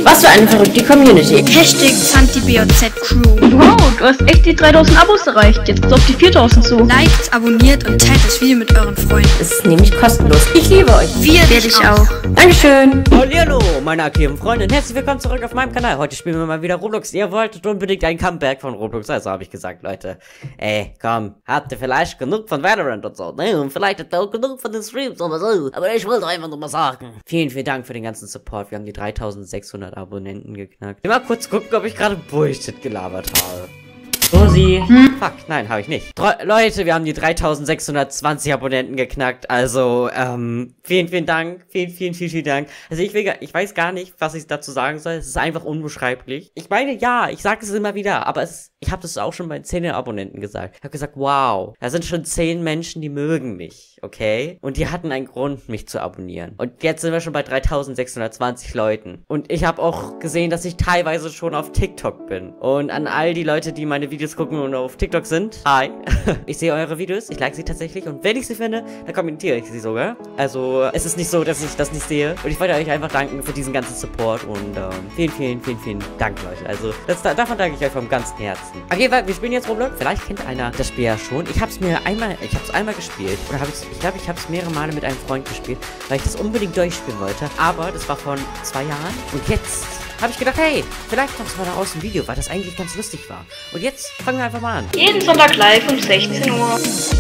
Was für eine verrückte Community. Hashtag SantiBOZ-Crew. Wow, du hast echt die 3000 Abos erreicht. Jetzt geht's auf die 4000 zu. Liked, abonniert und teilt das Video mit euren Freunden. Es ist nämlich kostenlos. Ich liebe euch. Wir werde ich auch. Dankeschön. Hallo, meine aktiven Freunde und herzlich willkommen zurück auf meinem Kanal. Heute spielen wir mal wieder Roblox. Ihr wolltet unbedingt ein Comeback von Roblox, also habe ich gesagt, Leute. Ey, komm, habt ihr vielleicht genug von Valorant und so, ne? Und vielleicht habt ihr auch genug von den Streams oder so. Aber ich wollte einfach nur mal sagen. Vielen, vielen Dank für den ganzen Support. Wir haben die 3600 Abonnenten geknackt. Ich will mal kurz gucken, ob ich gerade Bullshit gelabert habe. Rosi. Fuck, nein, habe ich nicht. Leute, wir haben die 3620 Abonnenten geknackt. Also, vielen, vielen Dank. Vielen Dank. Also ich weiß gar nicht, was ich dazu sagen soll. Es ist einfach unbeschreiblich. Ich meine, ja, ich sage es immer wieder, aber ich habe das auch schon bei 10 Abonnenten gesagt. Ich habe gesagt, wow, da sind schon 10 Menschen, die mögen mich, okay? Und die hatten einen Grund, mich zu abonnieren. Und jetzt sind wir schon bei 3620 Leuten. Und ich habe auch gesehen, dass ich teilweise schon auf TikTok bin. Und an all die Leute, die meine Videos gucken und auf TikTok sind, hi. Ich sehe eure Videos, ich like sie tatsächlich. Und wenn ich sie finde, dann kommentiere ich sie sogar. Also, es ist nicht so, dass ich das nicht sehe. Und ich wollte euch einfach danken für diesen ganzen Support. Und vielen Dank, Leute. Also, davon danke ich euch vom ganzen Herzen. Auf jeden Fall, wir spielen jetzt Roblox. Vielleicht kennt einer das Spiel ja schon. Ich habe es einmal gespielt. Oder ich glaube, ich habe es mehrere Male mit einem Freund gespielt, weil ich das unbedingt durchspielen wollte. Aber das war vor 2 Jahren. Und jetzt habe ich gedacht, hey, vielleicht machst du mal daraus ein Video, weil das eigentlich ganz lustig war. Und jetzt fangen wir einfach mal an. Jeden Sonntag live um 16 Uhr.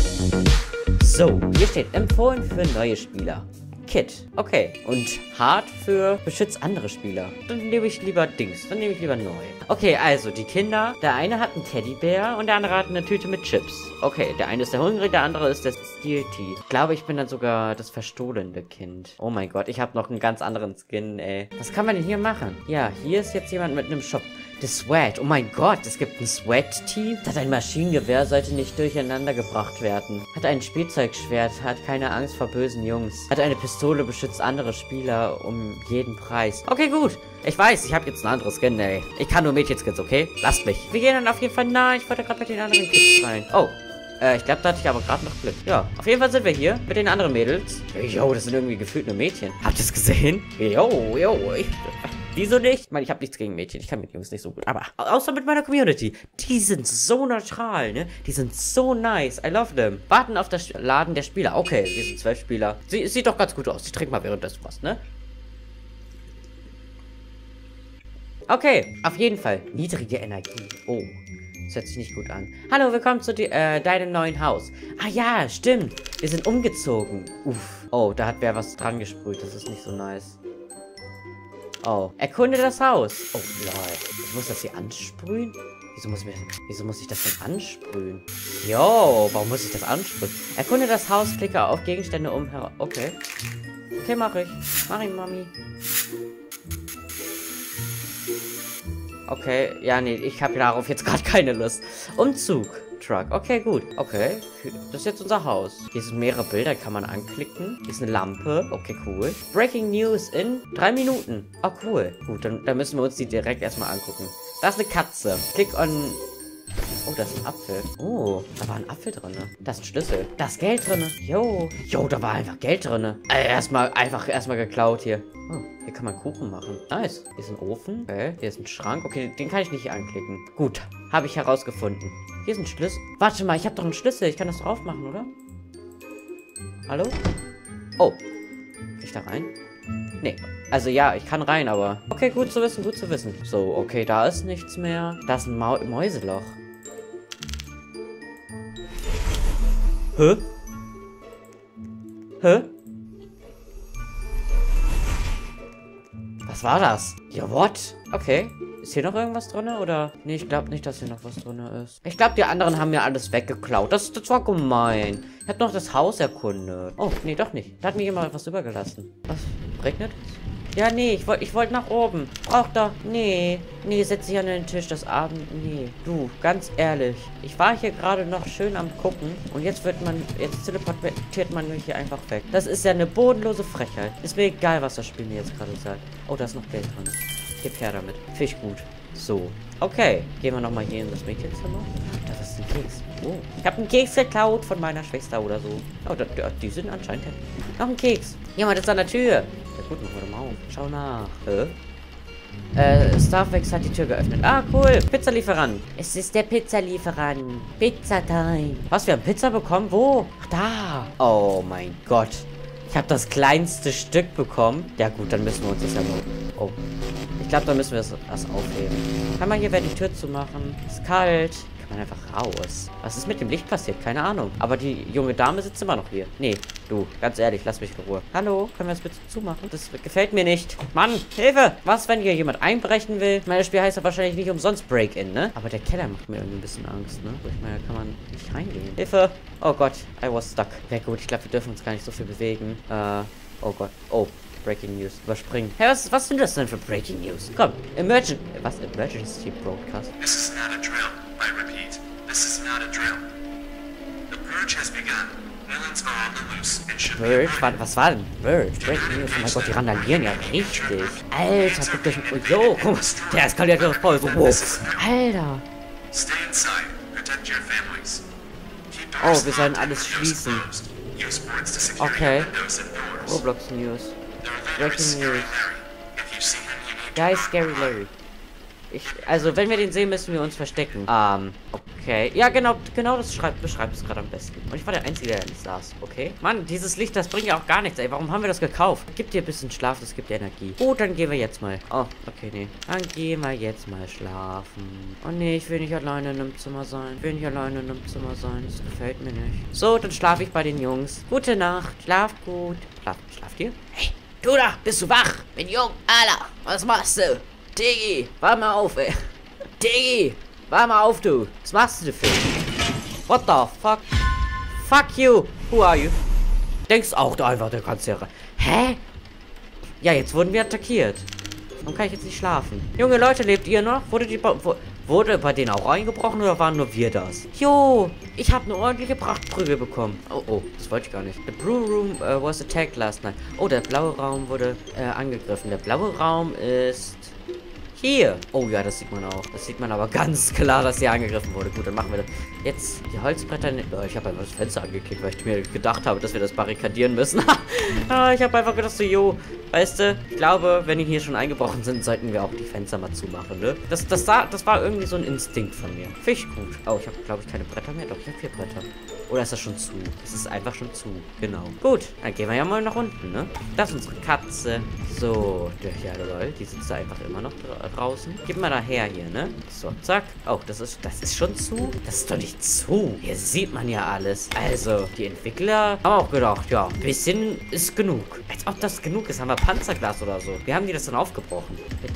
So, hier steht empfohlen für neue Spieler. Kit. Okay. Und hart für beschützt andere Spieler. Dann nehme ich lieber Dings. Dann nehme ich lieber neu. Okay, also die Kinder. Der eine hat einen Teddybär und der andere hat eine Tüte mit Chips. Okay, der eine ist der Hungrige, der andere ist der Stealthy. Ich glaube, ich bin dann sogar das verstohlene Kind. Oh mein Gott, ich habe noch einen ganz anderen Skin, ey. Was kann man denn hier machen? Ja, hier ist jetzt jemand mit einem Shop. Das Sweat. Oh mein Gott, es gibt ein Sweat-Team. Das hat ein Maschinengewehr, sollte nicht durcheinander gebracht werden. Hat ein Spielzeugschwert, hat keine Angst vor bösen Jungs. Hat eine Pistole, beschützt andere Spieler um jeden Preis. Okay, gut. Ich weiß, ich habe jetzt ein anderes Skin, ey. Ich kann nur Mädchenskins, okay? Lasst mich. Wir gehen dann auf jeden Fall... Nein, ich wollte gerade mit den anderen Kids rein. Oh. Ich glaube, da hatte ich aber gerade noch Glück. Ja, auf jeden Fall sind wir hier mit den anderen Mädels. Jo, das sind irgendwie gefühlt nur Mädchen. Habt ihr es gesehen? Jo. Wieso nicht? Ich meine, ich habe nichts gegen Mädchen. Ich kann mit Jungs nicht so gut. Aber außer mit meiner Community. Die sind so neutral, ne? Die sind so nice. I love them. Warten auf das Laden der Spieler. Okay, wir sind 12 Spieler. Sieht doch ganz gut aus. Ich trinke mal währenddessen was, ne? Okay, auf jeden Fall. Niedrige Energie. Oh. Das hört sich nicht gut an. Hallo, willkommen zu deinem neuen Haus. Ah ja, stimmt. Wir sind umgezogen. Uff. Oh, da hat wer was dran gesprüht. Das ist nicht so nice. Oh. Erkunde das Haus. Oh, lol. Ich muss das hier ansprühen? Wieso muss ich das denn ansprühen? Jo, warum muss ich das ansprühen? Erkunde das Haus, klicke auf Gegenstände Okay. Okay, mach ich. Mach ich, Mami. Okay, ja, nee, ich habe darauf jetzt gerade keine Lust. Umzug. Truck. Okay, gut. Okay, das ist jetzt unser Haus. Hier sind mehrere Bilder, kann man anklicken. Hier ist eine Lampe. Okay, cool. Breaking News in 3 Minuten. Oh, cool. Gut, dann müssen wir uns die direkt erstmal angucken. Da ist eine Katze. Klick on... Oh, da ist ein Apfel. Oh, da war ein Apfel drin. Da ist ein Schlüssel. Da ist Geld drin. Jo, da war einfach Geld drin. Erstmal geklaut hier. Oh, hier kann man Kuchen machen. Nice. Hier ist ein Ofen. Okay, hier ist ein Schrank. Okay, den kann ich nicht anklicken. Gut, habe ich herausgefunden. Hier ist ein Schlüssel. Warte mal, ich habe doch einen Schlüssel. Ich kann das drauf machen, oder? Hallo? Oh. Kann ich da rein? Nee. Also ja, ich kann rein, aber... Okay, gut zu wissen, gut zu wissen. So, okay, da ist nichts mehr. Da ist ein Mäuseloch. Hä? Was war das? Ja, what? Okay. Ist hier noch irgendwas drin, oder? Nee, ich glaube nicht, dass hier noch was drin ist. Ich glaube, die anderen haben mir alles weggeklaut. Das war gemein. Ich habe noch das Haus erkundet. Oh, nee, doch nicht. Da hat mir jemand was übergelassen. Was? Regnet es? Ja, nee, ich wollte nach oben. Braucht da... Nee, setz dich an den Tisch, das Abend... Nee, du, ganz ehrlich. Ich war hier gerade noch schön am Gucken und jetzt teleportiert man mich hier einfach weg. Das ist ja eine bodenlose Frechheit. Ist mir egal, was das Spiel mir jetzt gerade sagt. Oh, da ist noch Geld drin. Gib her damit. Finde ich gut. So. Okay. Gehen wir nochmal hier in das Mädchenzimmer. Da ist ein Keks. Oh. Ich habe einen Keks geklaut von meiner Schwester oder so. Oh, die sind anscheinend happy. Noch ein Keks. Jemand ist an der Tür. Ja gut, machen wir doch mal auf. Schau nach. Starfix hat die Tür geöffnet. Ah, cool. Pizzalieferant. Es ist der Pizzalieferant. Pizza-Time. Was, wir haben Pizza bekommen? Wo? Ach, da. Oh mein Gott. Ich habe das kleinste Stück bekommen. Ja gut, dann müssen wir uns das ja nur... Oh. Ich glaube, dann müssen wir das aufheben. Kann man hier die Tür zumachen? Ist kalt. Kann man einfach raus. Was ist mit dem Licht passiert? Keine Ahnung. Aber die junge Dame sitzt immer noch hier. Nee, du, ganz ehrlich, lass mich in Ruhe. Hallo, können wir das bitte zumachen? Das gefällt mir nicht. Mann, Hilfe! Was, wenn hier jemand einbrechen will? Mein Spiel heißt ja wahrscheinlich nicht umsonst Break-In, ne? Aber der Keller macht mir irgendwie ein bisschen Angst, ne? Ich meine, da kann man nicht reingehen. Hilfe! Oh Gott, I was stuck. Ja gut, ich glaube, wir dürfen uns gar nicht so viel bewegen. Oh Gott. Oh. Breaking News. Überspringen. Hey, was sind das denn für Breaking News? Komm, Emergency Broadcast. This is not a drill. I repeat, this is not a drill. The purge has begun. Villains are on the loose and should be avoided. Was war denn? Purge. Breaking News. Oh mein Gott, die randalieren ja richtig. Alter, guckt euch... Oh, jo, guck mal. Der eskaliert das voll. So, wow. Alter. Stay inside. Protect your families. Keep Oh, doors wir sollen locked and alles windows schließen. closed. Use boards to secure Okay. your windows and doors. Roblox News. Their leader Breaking is Scary News. Larry. If you see him, you need to Guys, run. Scary Larry. Also, wenn wir den sehen, müssen wir uns verstecken. Okay. Ja, genau das beschreibt es gerade am besten. Und ich war der Einzige, der nicht saß, okay? Mann, dieses Licht, das bringt ja auch gar nichts, ey. Warum haben wir das gekauft? Gibt dir ein bisschen Schlaf, das gibt dir Energie. Gut, dann gehen wir jetzt mal. Oh, okay, nee. Dann gehen wir jetzt mal schlafen. Oh nee, ich will nicht alleine in einem Zimmer sein. Ich will nicht alleine in einem Zimmer sein. Das gefällt mir nicht. So, dann schlafe ich bei den Jungs. Gute Nacht. Schlaf gut. Schlaft ihr? Hey, du da, bist du wach? Bin jung. Alter, was machst du? Diggi, wach mal auf, ey. Diggi, wach mal auf, du. Was machst du denn für? What the fuck? Fuck you. Who are you? Denkst auch du einfach, der kannst ja rein. Hä? Ja, jetzt wurden wir attackiert. Warum kann ich jetzt nicht schlafen? Junge Leute, lebt ihr noch? Wurde bei denen auch eingebrochen oder waren nur wir das? Jo, ich habe eine ordentliche Prachtprügel bekommen. Oh, das wollte ich gar nicht. The Blue Room was attacked last night. Oh, der blaue Raum wurde angegriffen. Der blaue Raum ist... hier. Oh ja, das sieht man auch. Das sieht man aber ganz klar, dass hier angegriffen wurde. Gut, dann machen wir das. Jetzt die Holzbretter... Oh, ich habe einfach das Fenster angeklickt, weil ich mir gedacht habe, dass wir das barrikadieren müssen. Ich habe einfach gedacht so, jo, weißt du, ich glaube, wenn die hier schon eingebrochen sind, sollten wir auch die Fenster mal zumachen, ne? Das war irgendwie so ein Instinkt von mir. Finde ich gut. Oh, ich habe, glaube ich, keine Bretter mehr. Doch, ich habe 4 Bretter. Oder ist das schon zu? Es ist einfach schon zu. Genau. Gut, dann gehen wir ja mal nach unten, ne? Das ist unsere Katze. So, ja, lol, die sitzt da einfach immer noch draußen. Gib mal daher hier, ne? So, zack. Oh, das ist schon zu? Das ist doch nicht zu. Hier sieht man ja alles. Also, die Entwickler haben auch gedacht, ja, ein bisschen ist genug. Als ob das genug ist, haben wir Panzerglas oder so. Wie haben die das dann aufgebrochen?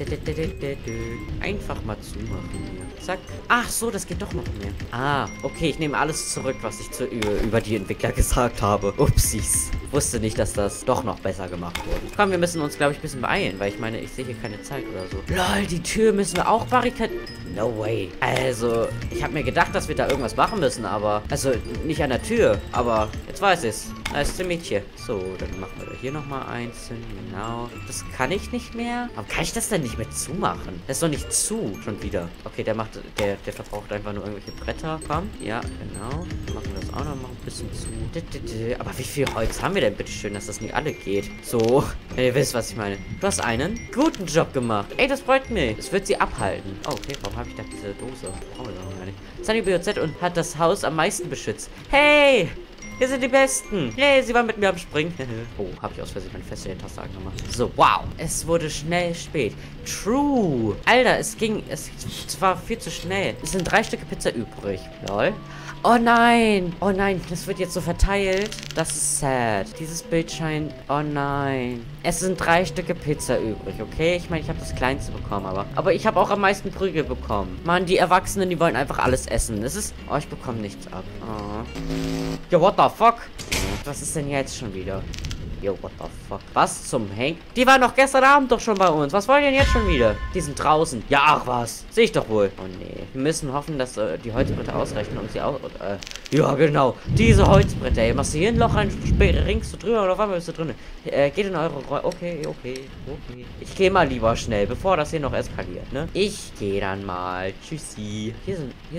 Einfach mal zumachen hier. Zack. Ach so, das geht doch noch mehr. Ah, okay, ich nehme alles zurück, was ich über die Entwickler gesagt habe. Upsis. Wusste nicht, dass das doch noch besser gemacht wurde. Komm, wir müssen uns, glaube ich, ein bisschen beeilen, weil ich meine, ich sehe hier keine Zeit oder so. Lol, die Tür müssen wir auch barrikadieren. No way. Also, ich habe mir gedacht, dass wir da irgendwas machen müssen, aber... Also, nicht an der Tür, aber jetzt weiß ich's. Da ist ein Mädchen. So, dann machen wir hier nochmal eins hin. Genau. Das kann ich nicht mehr. Warum kann ich das denn nicht mehr zumachen? Das ist doch nicht zu. Schon wieder. Okay, der verbraucht einfach nur irgendwelche Bretter. Komm. Ja, genau. Dann machen wir das auch noch mal ein bisschen zu. Aber wie viel Holz haben wir denn bitte schön, dass das nicht alle geht? So, wenn ihr wisst, was ich meine. Du hast einen guten Job gemacht. Ey, das freut mich. Das wird sie abhalten. Oh, okay. Warum habe ich da diese Dose? Brauchen wir doch gar nicht. Sunny BOZ und hat das Haus am meisten beschützt. Hey! Wir sind die Besten. Hey, sie waren mit mir am Springen. Oh, habe ich aus Versehen meine Feststelltaste angemacht. So, wow. Es wurde schnell spät. True. Alter, es war viel zu schnell. Es sind 3 Stücke Pizza übrig. Lol. Oh nein. Oh nein, das wird jetzt so verteilt. Das ist sad. Dieses Bild scheint... Oh nein. Es sind 3 Stücke Pizza übrig, okay? Ich meine, ich habe das kleinste bekommen, aber ich habe auch am meisten Prügel bekommen. Mann, die Erwachsenen, die wollen einfach alles essen. Es ist... Oh, ich bekomme nichts ab. Oh. Yo, what the fuck? Was ist denn jetzt schon wieder? Yo, what the fuck? Was zum Henk? Die waren doch gestern Abend doch schon bei uns. Was wollen die denn jetzt schon wieder? Die sind draußen. Ja, ach was. Sehe ich doch wohl. Oh nee. Wir müssen hoffen, dass die Holzbretter ausreichen, um sie auch... ja, genau. Diese Holzbretter. Ey, machst du hier ein Loch rein, ringst du drüber oder auf einmal bist du drin? Geht in eure Räume. Okay. Ich gehe mal lieber schnell, bevor das hier noch eskaliert, ne? Ich gehe dann mal. Tschüssi. Hier sind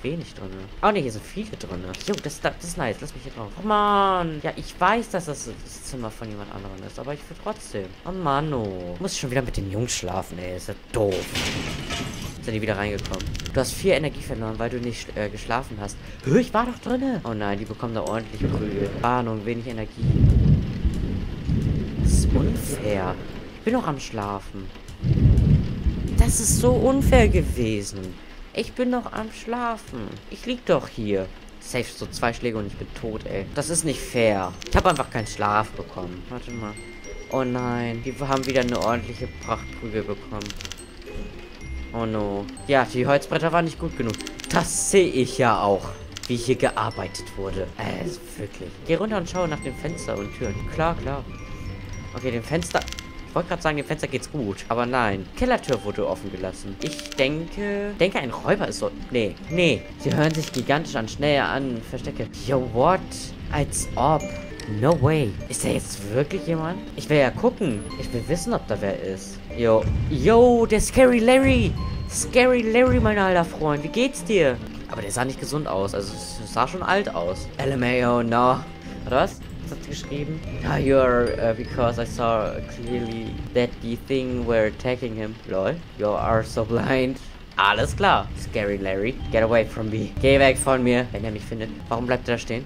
wenig drin. Oh ne, hier sind viele drin. Jo, das ist nice. Lass mich hier drauf. Oh Mann. Ja, ich weiß, dass das Zimmer von jemand anderem ist, aber ich will trotzdem. Oh Mann, oh. Muss ich schon wieder mit den Jungs schlafen, ey. Ist ja doof. Sind die wieder reingekommen. Du hast 4 Energie verloren, weil du nicht geschlafen hast. Ich war doch drinne. Oh nein, die bekommen da ordentlich Prügel. Ahnung, wenig Energie. Das ist unfair. Ich bin noch am Schlafen. Das ist so unfair gewesen. Ich bin noch am Schlafen. Ich lieg doch hier. Safe so 2 Schläge und ich bin tot, ey. Das ist nicht fair. Ich habe einfach keinen Schlaf bekommen. Warte mal. Oh nein, die haben wieder eine ordentliche Prachtprügel bekommen. Oh no. Ja, die Holzbretter waren nicht gut genug. Das sehe ich ja auch, wie hier gearbeitet wurde. Wirklich. Geh runter und schau nach dem Fenster und Türen. Klar, klar. Okay, dem Fenster... Ich wollte gerade sagen, dem Fenster geht's gut. Aber nein. Kellertür wurde offen gelassen. Ich denke, ein Räuber ist so... Nee. Sie hören sich gigantisch an. Schnell an. Verstecke. Yo, what? Als ob. No way. Ist da jetzt wirklich jemand? Ich will ja gucken. Ich will wissen, ob da wer ist. Yo, der Scary Larry. Scary Larry, mein alter Freund. Wie geht's dir? Aber der sah nicht gesund aus. Also, es sah schon alt aus. LMAO, no. Oder was? Was hat sie geschrieben? Ah, you're, because I saw clearly that the thing were attacking him. Lol. You are so blind. Alles klar. Scary Larry. Get away from me. Geh weg von mir, wenn er mich findet. Warum bleibt er da stehen?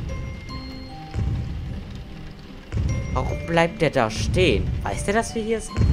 Warum bleibt der da stehen? Weiß der, dass wir hier sind?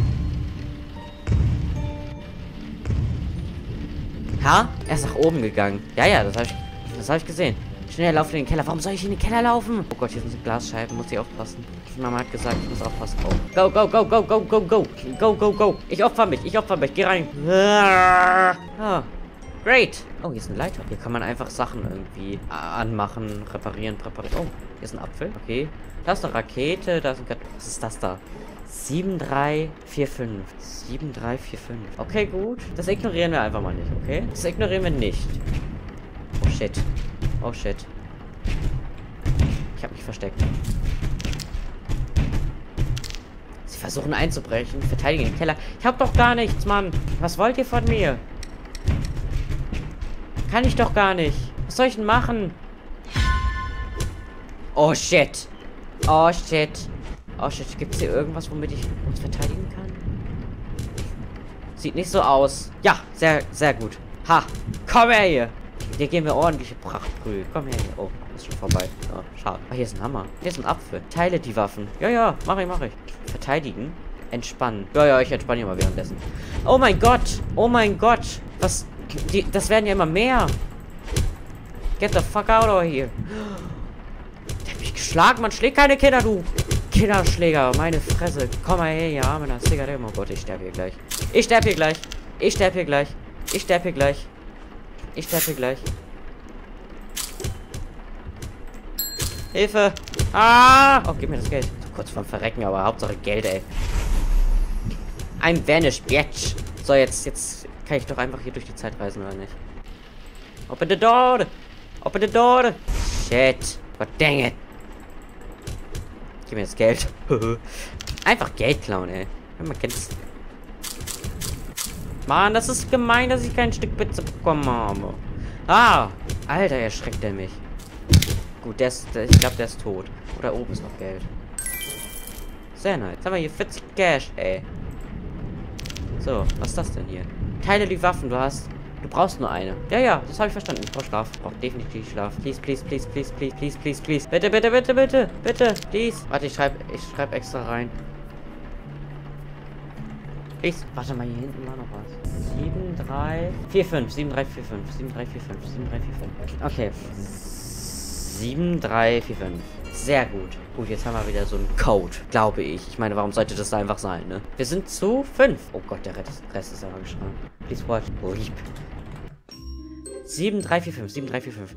Ha? Er ist nach oben gegangen. Ja, das hab ich gesehen. Schnell, lauf in den Keller. Warum soll ich in den Keller laufen? Oh Gott, hier sind Glasscheiben. Muss ich aufpassen. Die Mama hat gesagt, ich muss aufpassen. Oh. Go, go, go, go, go, go, go. Go, go, go. Ich opfer mich. Geh rein. Ah. Great. Oh, hier ist ein Leiter. Hier kann man einfach Sachen irgendwie anmachen, reparieren, präparieren. Oh, hier ist ein Apfel. Okay. Da ist eine Rakete. Da ist ein... Was ist das da? 7345. 7345. Okay, gut. Das ignorieren wir einfach mal nicht, okay? Das ignorieren wir nicht. Oh, shit. Oh, shit. Ich habe mich versteckt. Sie versuchen einzubrechen. Verteidigen den Keller. Ich hab doch gar nichts, Mann. Was wollt ihr von mir? Kann ich doch gar nicht. Was soll ich denn machen? Oh, shit. Oh, shit. Oh, shit. Gibt es hier irgendwas, womit ich uns verteidigen kann? Sieht nicht so aus. Ja, sehr, sehr gut. Ha. Komm her hier. Hier gehen wir ordentliche Prachtprügel. Komm her hier. Oh, ist schon vorbei. Oh, schade. Oh, hier ist ein Hammer. Hier ist ein Apfel. Teile die Waffen. Ja, mach ich. Verteidigen. Entspannen. Ja, ich entspanne hier mal währenddessen. Oh mein Gott. Oh mein Gott. Was? Das werden ja immer mehr. Get the fuck out of here. Der hat mich geschlagen. Man schlägt keine Kinder, du. Kinderschläger. Meine Fresse. Komm mal her, ja. Mit einer Zigarette. Oh Gott, ich sterbe hier gleich. Ich sterbe hier gleich. Hilfe. Ah. Oh, gib mir das Geld. Kurz vorm Verrecken, aber Hauptsache Geld, ey. I'm vanished, bitch. So, jetzt kann ich doch einfach hier durch die Zeit reisen, oder nicht? Open the door. Shit. God dang it. Gib mir das Geld. Einfach Geld klauen, ey. Man kennt's. Mann, das ist gemein, dass ich kein Stück Pizza bekommen habe. Ah. Alter, erschreckt er mich. Gut, ich glaube, der ist tot. Oder oben ist noch Geld. Sehr nice. Jetzt haben wir hier 40 Cash, ey. So, was ist das denn hier? Teile die Waffen, du brauchst nur eine. Ja, das habe ich verstanden. Ich brauche Schlaf. Ich brauche definitiv Schlaf. Please. Bitte. Please. Warte, ich schreib extra rein. Please. Warte mal, hier hinten war noch was. 7345. Okay. 7345. Sehr gut. Gut, jetzt haben wir wieder so einen Code, glaube ich. Ich meine, warum sollte das da einfach sein, ne? Wir sind zu 5. Oh Gott, der Rest ist aber geschrieben. Please watch. Lieb. 7345.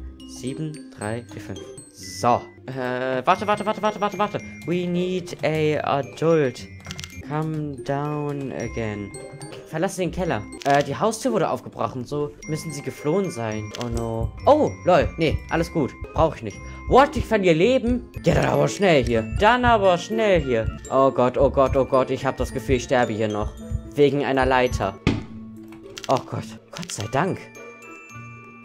So. Warte. We need a adult. Come down again. Verlasse den Keller. Die Haustür wurde aufgebrochen. So müssen sie geflohen sein. Oh no. Oh, lol. Nee, alles gut. Brauche ich nicht. What? Ich verliere Leben? Ja, dann aber schnell hier. Oh Gott. Ich habe das Gefühl, ich sterbe hier noch. Wegen einer Leiter. Oh Gott. Gott sei Dank.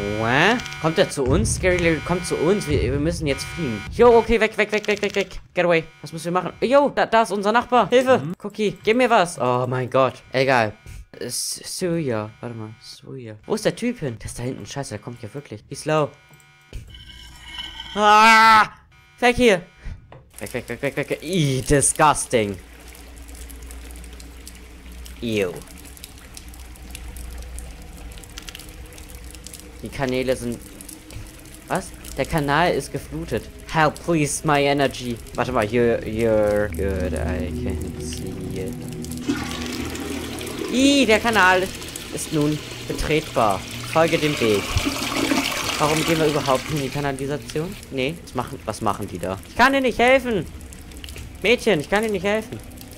Kommt er zu uns? Scary Larry kommt zu uns. Wir müssen jetzt fliehen. Jo, okay, weg. Get away. Was müssen wir machen? Jo, da ist unser Nachbar. Hilfe. Cookie, gib mir was. Oh mein Gott. Egal. Suya. Warte mal. Suya. Wo ist der Typ hin? Der ist da hinten. Scheiße, der kommt ja wirklich. Wie slow. Ah! Weg hier. Weg. Ih, disgusting. Ew. Die Kanäle sind... Was? Der Kanal ist geflutet. Help, please, my energy. Warte mal, you're good, I can see it. Ih, der Kanal ist nun betretbar. Folge dem Weg. Warum gehen wir überhaupt in die Kanalisation? Nee, was machen die da? Ich kann dir nicht helfen. Mädchen, ich kann dir nicht helfen.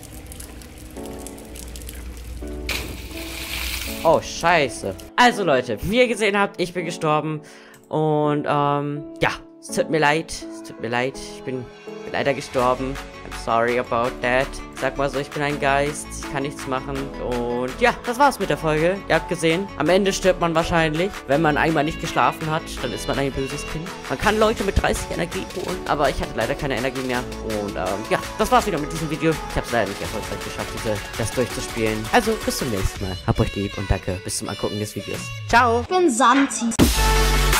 Oh, scheiße. Also, Leute, wie ihr gesehen habt, ich bin gestorben. Und, ja, es tut mir leid. Ich bin leider gestorben. I'm sorry about that. Sag mal so, ich bin ein Geist. Ich kann nichts machen. Und ja, das war's mit der Folge. Ihr habt gesehen, am Ende stirbt man wahrscheinlich. Wenn man einmal nicht geschlafen hat, dann ist man ein böses Kind. Man kann Leute mit 30 Energie holen, aber ich hatte leider keine Energie mehr. Und ja, das war's wieder mit diesem Video. Ich habe es leider nicht erfolgreich geschafft, das durchzuspielen. Also, bis zum nächsten Mal. Habt euch lieb und danke. Bis zum Angucken des Videos. Ciao. Ich bin Santi.